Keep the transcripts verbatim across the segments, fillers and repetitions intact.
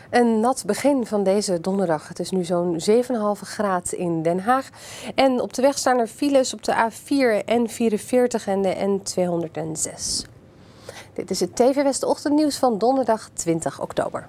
Een nat begin van deze donderdag. Het is nu zo'n zeven komma vijf graden in Den Haag. En op de weg staan er files op de A vier, N vierenveertig en de N tweehonderdzes. Dit is het T V West ochtendnieuws van donderdag twintig oktober.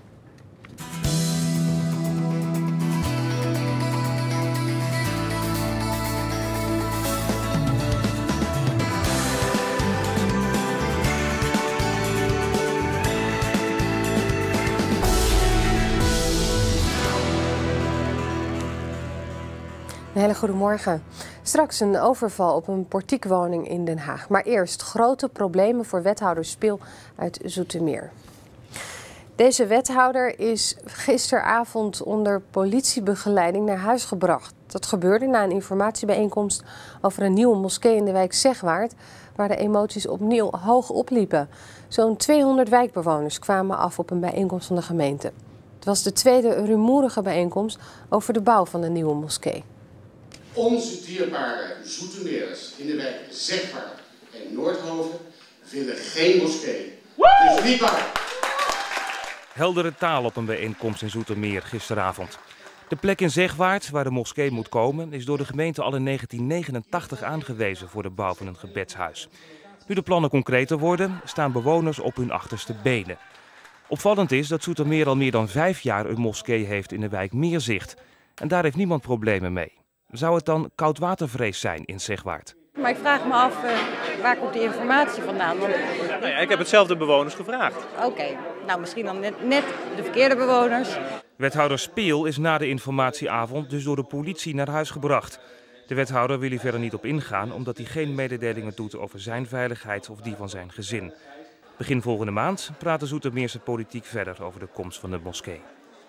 Een hele goede morgen. Straks een overval op een portiekwoning in Den Haag. Maar eerst grote problemen voor wethouder Spil uit Zoetermeer. Deze wethouder is gisteravond onder politiebegeleiding naar huis gebracht. Dat gebeurde na een informatiebijeenkomst over een nieuwe moskee in de wijk Zegwaart, waar de emoties opnieuw hoog opliepen. Zo'n tweehonderd wijkbewoners kwamen af op een bijeenkomst van de gemeente. Het was de tweede rumoerige bijeenkomst over de bouw van de nieuwe moskee. Onze dierbare Zoetermeerders in de wijk Zegwaart en Noordhoven willen geen moskee. Dus niet bang. Heldere taal op een bijeenkomst in Zoetermeer gisteravond. De plek in Zegwaart waar de moskee moet komen is door de gemeente al in negentien negenentachtig aangewezen voor de bouw van een gebedshuis. Nu de plannen concreter worden, staan bewoners op hun achterste benen. Opvallend is dat Zoetermeer al meer dan vijf jaar een moskee heeft in de wijk Meerzicht. En daar heeft niemand problemen mee. Zou het dan koudwatervrees zijn in Zegwaart? Maar ik vraag me af, uh, waar komt die informatie vandaan? Want... Nou ja, ik heb hetzelfde bewoners gevraagd. Oké, okay. Nou misschien dan net, net de verkeerde bewoners. Wethouder Spil is na de informatieavond dus door de politie naar huis gebracht. De wethouder wil hier verder niet op ingaan omdat hij geen mededelingen doet over zijn veiligheid of die van zijn gezin. Begin volgende maand praat de Zoetermeerse politiek verder over de komst van de moskee.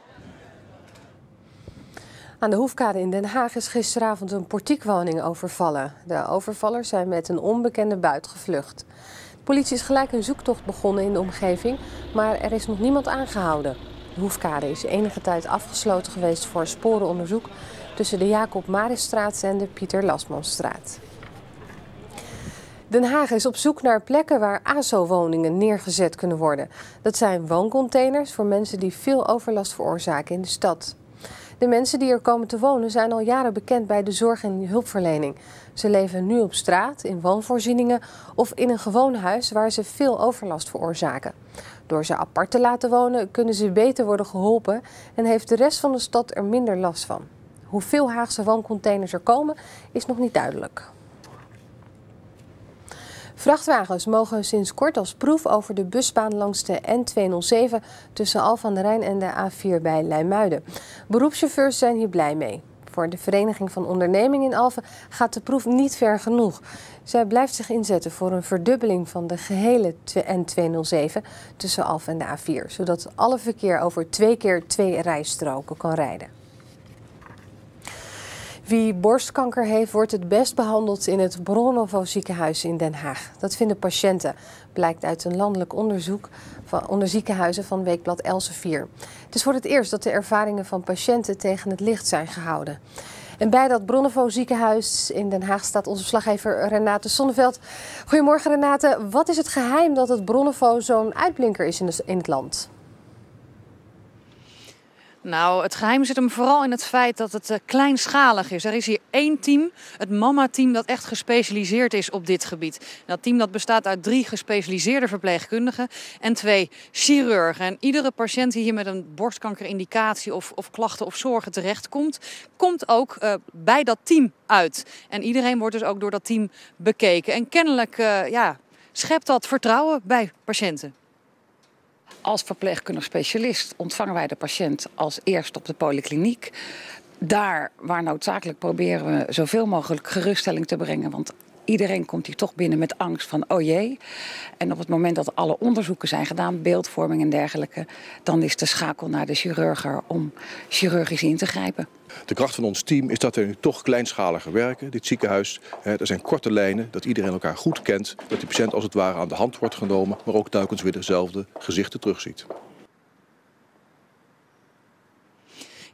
Aan de Hoefkade in Den Haag is gisteravond een portiekwoning overvallen. De overvallers zijn met een onbekende buit gevlucht. De politie is gelijk een zoektocht begonnen in de omgeving, maar er is nog niemand aangehouden. De Hoefkade is enige tijd afgesloten geweest voor sporenonderzoek tussen de Jacob Marisstraat en de Pieter Lasmanstraat. Den Haag is op zoek naar plekken waar A S O-woningen neergezet kunnen worden. Dat zijn wooncontainers voor mensen die veel overlast veroorzaken in de stad. De mensen die er komen te wonen zijn al jaren bekend bij de zorg en hulpverlening. Ze leven nu op straat, in woonvoorzieningen of in een gewoon huis waar ze veel overlast veroorzaken. Door ze apart te laten wonen kunnen ze beter worden geholpen en heeft de rest van de stad er minder last van. Hoeveel Haagse wooncontainers er komen is nog niet duidelijk. Vrachtwagens mogen sinds kort als proef over de busbaan langs de N tweehonderdzeven tussen Alphen aan den Rijn en de A vier bij Leimuiden. Beroepschauffeurs zijn hier blij mee. Voor de Vereniging van Ondernemingen in Alphen gaat de proef niet ver genoeg. Zij blijft zich inzetten voor een verdubbeling van de gehele N tweehonderdzeven tussen Alphen en de A vier, zodat alle verkeer over twee keer twee rijstroken kan rijden. Wie borstkanker heeft, wordt het best behandeld in het Bronnevo ziekenhuis in Den Haag. Dat vinden patiënten, blijkt uit een landelijk onderzoek van, onder ziekenhuizen van weekblad Elsevier. Het is voor het eerst dat de ervaringen van patiënten tegen het licht zijn gehouden. En bij dat Bronnevo ziekenhuis in Den Haag staat onze verslaggever Renate Sonneveld. Goedemorgen Renate, wat is het geheim dat het Bronnevo zo'n uitblinker is in, de, in het land? Nou, het geheim zit hem vooral in het feit dat het uh, kleinschalig is. Er is hier één team, het Mama-team, dat echt gespecialiseerd is op dit gebied. Dat team dat bestaat uit drie gespecialiseerde verpleegkundigen en twee chirurgen. En iedere patiënt die hier met een borstkankerindicatie of, of klachten of zorgen terechtkomt, komt ook uh, bij dat team uit. En iedereen wordt dus ook door dat team bekeken. En kennelijk uh, ja, schept dat vertrouwen bij patiënten. Als verpleegkundig specialist ontvangen wij de patiënt als eerst op de polykliniek. Daar waar noodzakelijk proberen we zoveel mogelijk geruststelling te brengen. Want iedereen komt hier toch binnen met angst van oh jee. En op het moment dat alle onderzoeken zijn gedaan, beeldvorming en dergelijke, dan is de schakel naar de chirurg om chirurgisch in te grijpen. De kracht van ons team is dat we nu toch kleinschaliger werken, dit ziekenhuis. Er zijn korte lijnen, dat iedereen elkaar goed kent. Dat de patiënt als het ware aan de hand wordt genomen, maar ook telkens weer dezelfde gezichten terugziet.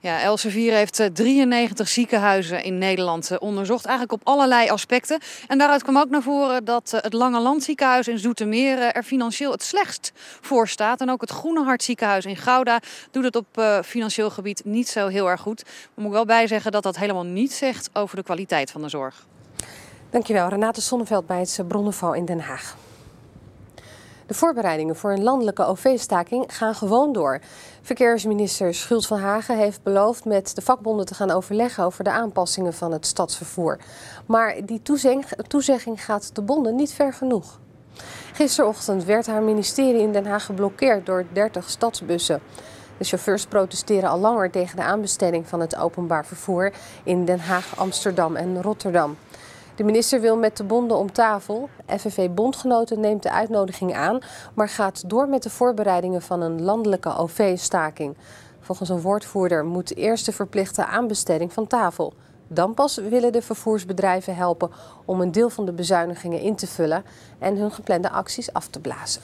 Ja, Elsevier heeft drieënnegentig ziekenhuizen in Nederland onderzocht, eigenlijk op allerlei aspecten. En daaruit kwam ook naar voren dat het Langeland ziekenhuis in Zoetermeer er financieel het slechtst voor staat. En ook het Groene Hart ziekenhuis in Gouda doet het op uh, financieel gebied niet zo heel erg goed. Maar moet ik wel bij zeggen dat dat helemaal niets zegt over de kwaliteit van de zorg. Dankjewel, Renate Sonneveld bij het Bronnenval in Den Haag. De voorbereidingen voor een landelijke O V-staking gaan gewoon door. Verkeersminister Schult van Hagen heeft beloofd met de vakbonden te gaan overleggen over de aanpassingen van het stadsvervoer. Maar die toezegging gaat de bonden niet ver genoeg. Gisterochtend werd haar ministerie in Den Haag geblokkeerd door dertig stadsbussen. De chauffeurs protesteren al langer tegen de aanbesteding van het openbaar vervoer in Den Haag, Amsterdam en Rotterdam. De minister wil met de bonden om tafel. F N V-bondgenoten neemt de uitnodiging aan, maar gaat door met de voorbereidingen van een landelijke O V-staking. Volgens een woordvoerder moet eerst de verplichte aanbesteding van tafel. Dan pas willen de vervoersbedrijven helpen om een deel van de bezuinigingen in te vullen en hun geplande acties af te blazen.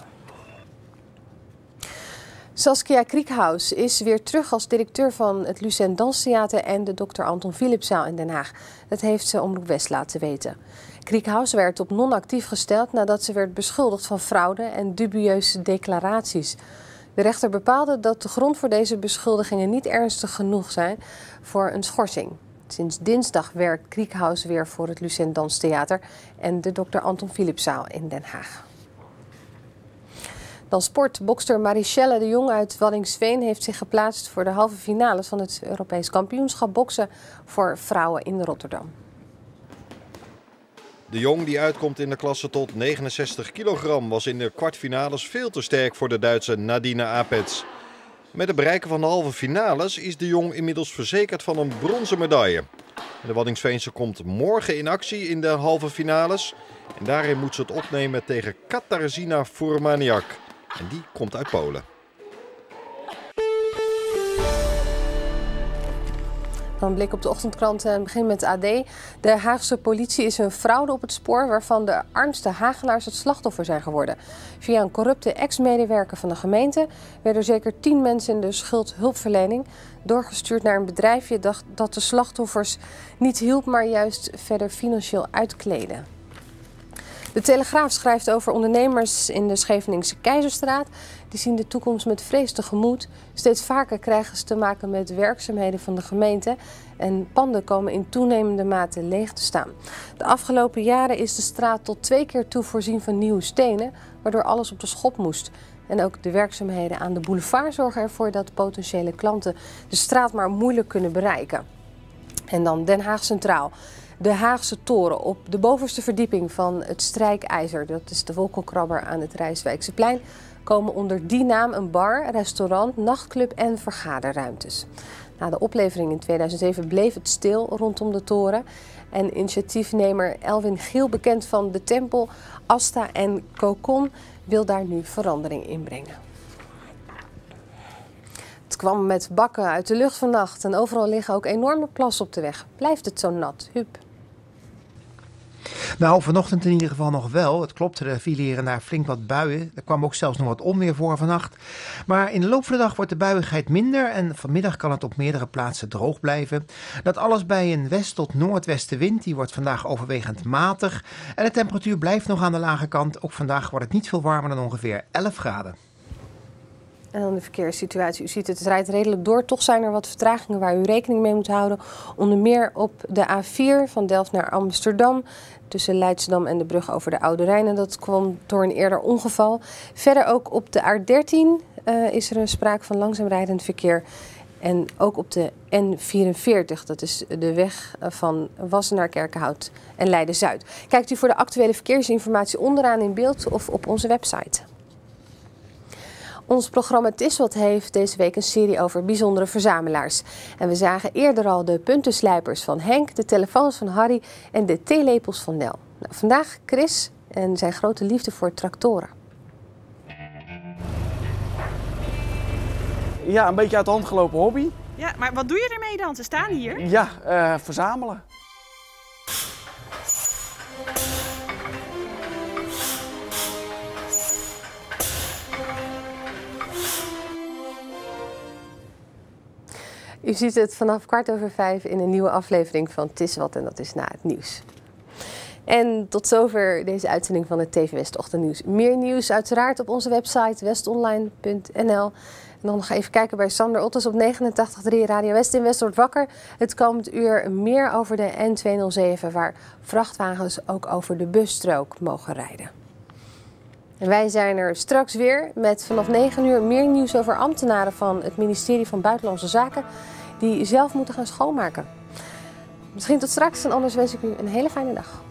Saskia Kriekhaus is weer terug als directeur van het Lucent Danstheater en de dokter Anton Philipszaal in Den Haag. Dat heeft ze Omroep West laten weten. Kriekhaus werd op non-actief gesteld nadat ze werd beschuldigd van fraude en dubieuze declaraties. De rechter bepaalde dat de grond voor deze beschuldigingen niet ernstig genoeg zijn voor een schorsing. Sinds dinsdag werkt Kriekhaus weer voor het Lucent Danstheater en de dokter Anton Philipszaal in Den Haag. Dan sport. Bokster Marichelle de Jong uit Waddinxveen heeft zich geplaatst voor de halve finales van het Europees kampioenschap boksen voor vrouwen in Rotterdam. De Jong, die uitkomt in de klasse tot negenenzestig kilogram, was in de kwartfinales veel te sterk voor de Duitse Nadine Apets. Met het bereiken van de halve finales is de Jong inmiddels verzekerd van een bronzen medaille. De Waddinxveense komt morgen in actie in de halve finales. En daarin moet ze het opnemen tegen Katarzyna Furmaniak. En die komt uit Polen. Dan een blik op de ochtendkrant en begin met A D. De Haagse politie is een fraude op het spoor waarvan de armste Hagenaars het slachtoffer zijn geworden. Via een corrupte ex-medewerker van de gemeente werden zeker tien mensen in de schuldhulpverlening doorgestuurd naar een bedrijfje dat, dat de slachtoffers niet hielp, maar juist verder financieel uitkleden. De Telegraaf schrijft over ondernemers in de Scheveningse Keizerstraat. Die zien de toekomst met vrees tegemoet. Steeds vaker krijgen ze te maken met werkzaamheden van de gemeente. En panden komen in toenemende mate leeg te staan. De afgelopen jaren is de straat tot twee keer toe voorzien van nieuwe stenen, waardoor alles op de schop moest. En ook de werkzaamheden aan de boulevard zorgen ervoor dat potentiële klanten de straat maar moeilijk kunnen bereiken. En dan Den Haag Centraal. De Haagse Toren op de bovenste verdieping van het Strijkijzer, dat is de wolkenkrabber aan het Rijswijkse-plein, komen onder die naam een bar, restaurant, nachtclub en vergaderruimtes. Na de oplevering in tweeduizend zeven bleef het stil rondom de toren. En initiatiefnemer Elwin Giel, bekend van De Tempel, Asta en Cocon, wil daar nu verandering in brengen. Het kwam met bakken uit de lucht vannacht en overal liggen ook enorme plassen op de weg. Blijft het zo nat, Huub? Nou, vanochtend in ieder geval nog wel. Het klopt, er vielen hier en daar flink wat buien. Er kwam ook zelfs nog wat onweer voor vannacht. Maar in de loop van de dag wordt de buiigheid minder en vanmiddag kan het op meerdere plaatsen droog blijven. Dat alles bij een west- tot noordwestenwind. Die wordt vandaag overwegend matig. En de temperatuur blijft nog aan de lage kant. Ook vandaag wordt het niet veel warmer dan ongeveer elf graden. En dan de verkeerssituatie. U ziet het, het rijdt redelijk door. Toch zijn er wat vertragingen waar u rekening mee moet houden. Onder meer op de A vier van Delft naar Amsterdam. Tussen Leidschendam en de brug over de Oude Rijn. En dat kwam door een eerder ongeval. Verder ook op de A dertien uh, is er een sprake van langzaam rijdend verkeer. En ook op de N vierenveertig, dat is de weg van Wassenaar, Kerkenhout en Leiden-Zuid. Kijkt u voor de actuele verkeersinformatie onderaan in beeld of op onze website. Ons programma Het is wat heeft deze week een serie over bijzondere verzamelaars. En we zagen eerder al de puntenslijpers van Henk, de telefoons van Harry en de theelepels van Nel. Nou, vandaag Chris en zijn grote liefde voor tractoren. Ja, een beetje uit de hand gelopen hobby. Ja, maar wat doe je ermee dan? Ze staan hier. Ja, uh, verzamelen. U ziet het vanaf kwart over vijf in een nieuwe aflevering van 'T is wat en dat is na het nieuws. En tot zover deze uitzending van het T V West Ochtendnieuws. Meer nieuws uiteraard op onze website westonline punt n l. En dan nog even kijken bij Sander Ottes op negenentachtig komma drie Radio West in West wordt wakker. Het komend uur meer over de N tweehonderdzeven waar vrachtwagens ook over de busstrook mogen rijden. En wij zijn er straks weer met vanaf negen uur meer nieuws over ambtenaren van het ministerie van Buitenlandse Zaken die zelf moeten gaan schoonmaken. Misschien tot straks en anders wens ik u een hele fijne dag.